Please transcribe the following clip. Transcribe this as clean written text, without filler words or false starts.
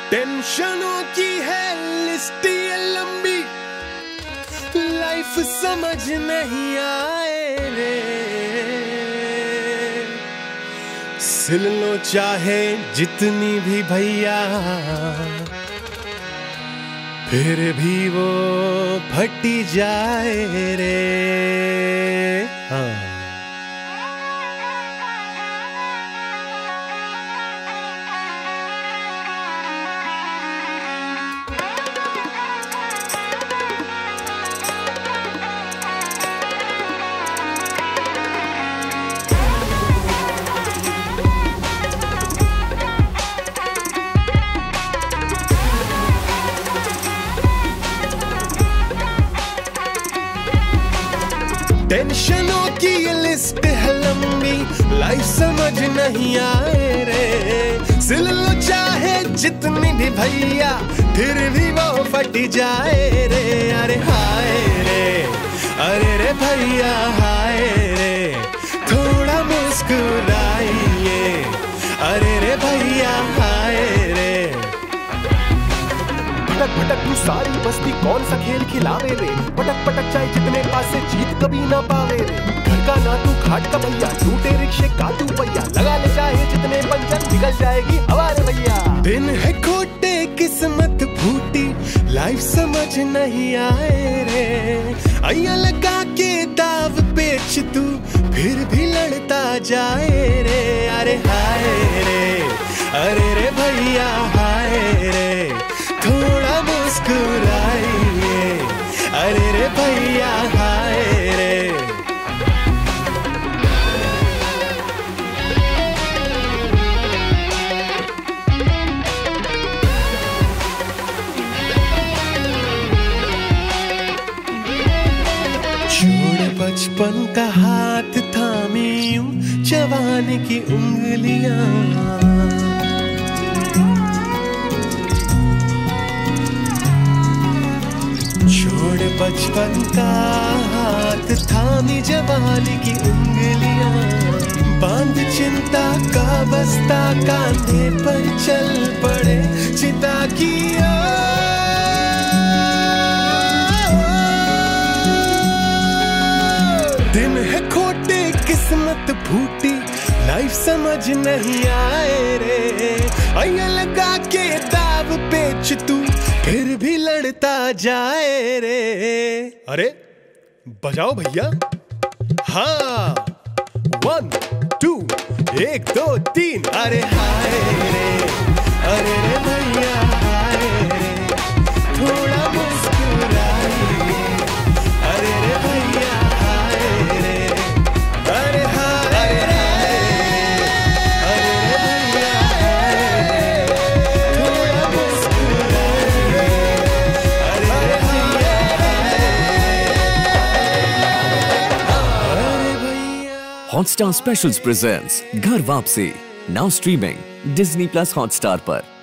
टेंशनों की है लिस्ट ये लंबी, लाइफ समझ नहीं आए रे। सिल लो चाहे जितनी भी भैया, फिर भी वो फटी जाए रे। हाँ। टेंशनों की ये लिस्ट है लंबी, लाइफ समझ नहीं आए रे। सिल लो चाहे जितनी भी भैया, फिर भी वो फट जाए रे। अरे हाय रे, अरे रे भैया हाय रे, थोड़ा मुस्कुराइए। अरे रे भैया हाय रे। भटक भटक तू सारी बस्ती कौन सा खेल खिलावे रे। पटक पटक चाहे जितने पास से जीत कभी ना पावे रे। घर का ना तू घाट का भैया, टूटे रिक्शे का तू भैया, लगा ले चाहे जितने पंचर निकल जाएगी हमारे भैया। दिन है खोटे किस्मत फूटी, लाइफ समझ नहीं आए रे। अय्या लगा के दाव पेच तू, फिर भी लड़ता जाए रे। अरे हाय रे, अरे रे भैया हाय रे, थोड़ा मुस्कुराइए। अरे रे भैया हाय रे। छोड़ बचपन का हाथ थामी यूं जवानी की उंगलियां। छोड़ बचपन का हाथ थामी जवानी की उंगलियां। बांध चिंता का बस्ता कांधे पर चल पड़े चिता की ओर। दिन है खोटे किस्मत फूटी, लाइफ समझ नहीं आए रे। अय्या लगा के दाव पेच तू, फिर भी लड़ता जाए रे। अरे बजाओ भैया। हाँ 1 2 1 2 3। अरे हाय रे, अरे रे भैया हाय रे, थोड़ा मुस्कुराइए। अरे रे भैया हाय रे, अरे हाय रे, अरे रे भैया हाय रे, थोड़ा मुस्कुराइए। अरे भैया अरे भैया। Hotstar Specials presents घर वापसी, now streaming Disney+ Hotstar पर।